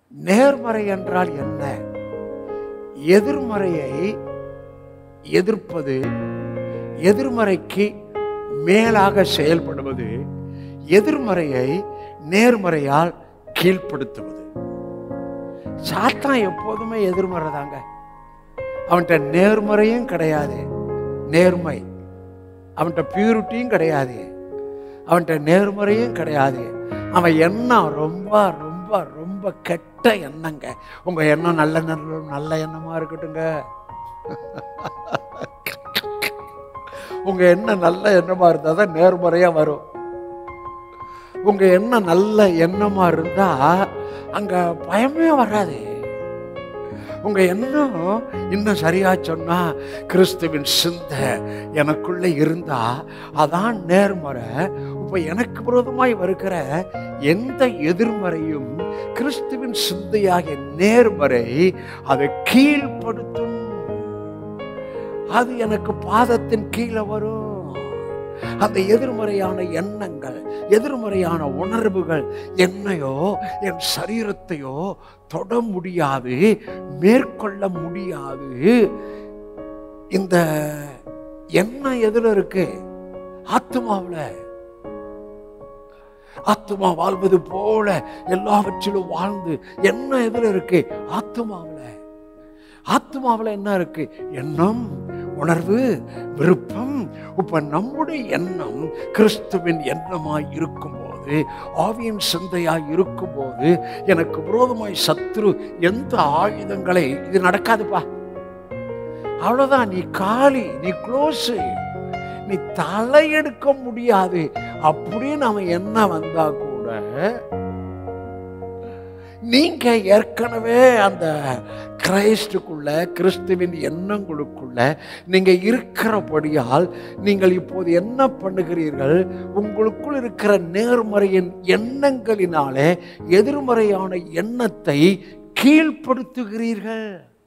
நேர்மறை என்றால் என்ன? எதிர்மறையை எதிர்ப்பது, எதிர்மறைக்கு மேலாக செயல்படுவது, எதிர்மறையை நேர்மறையால் கீழ்ப்படுத்துவது. சாத்தான் எப்போதுமே எதிர்மறை தாங்க. அவன்கிட்ட நேர்மறையும் கிடையாது, நேர்மை. அவன்கிட்ட பியூரிட்டியும் கிடையாது, அவன்கிட்ட நேர்மறையும் கிடையாது. அவன் எண்ணம் ரொம்ப ரொம்ப ரொம்ப கெட்ட எண்ணங்க. உங்க எண்ணம் நல்ல நல்ல எண்ணமா இருக்கட்டுங்க. உங்க எண்ணம் நல்ல எண்ணமா இருந்தா தான் நேர்மறையா வரும். உங்க எண்ணம் நல்ல எண்ணமா இருந்தா அங்க பயமே வராது. உங்க எண்ணம் இன்னும் சரியா சொன்னா கிறிஸ்துவின் சிந்தை எனக்குள்ள இருந்தா அதான் நேர்மறை. இப்ப எனக்கு விரோதமாய் வருகிற எந்த எதிர்மறையும் கிறிஸ்துவின் சிந்தையாகிய நேர்மறை அதை கீழ்ப்படுத்தும். அது எனக்கு பாதத்தின் கீழே வரும். அந்த எதிர்மறையான எண்ணங்கள், எதிர்மறையான உணர்வுகள் என்னையோ என் சரீரத்தையோ தொட முடியாது, மேற்கொள்ள முடியாது. இந்த எண்ணம் எதுல இருக்கு? ஆத்துமாவுல. ஆத்துமா வாழ்வது போல எல்லாவற்றிலும் வாழ்ந்து எண்ணம் எதுல இருக்கு? ஆத்துமாவுல. ஆத்துமாவுல என்ன இருக்கு? எண்ணம், உணர்வு, விருப்பம். இப்ப நம்முடைய எண்ணம் கிறிஸ்துவின் எண்ணமாய் இருக்கும்போது, ஆவியின் சிந்தையாய் இருக்கும்போது, எனக்கு விரோதமாய் சத்துரு எந்த ஆயுதங்களை, இது நடக்காதுப்பா, அவ்வளவுதான், நீ காலி, நீ க்ளோஸ், நீ தலையெடுக்க முடியாது அப்படின்னு அவன் என்ன வந்தா கூட, நீங்க ஏற்கனவே அந்த கிறிஸ்துக்குள்ள, கிறிஸ்துவின் எண்ணங்களுக்குள்ள நீங்க இருக்கிறபடியால் நீங்கள் இப்போது என்ன பண்ணுகிறீர்கள்? உங்களுக்குள் இருக்கிற நேர்மறையின் எண்ணங்களினாலே எதிர்மறையான எண்ணத்தை கீழ்ப்படுத்துகிறீர்கள்.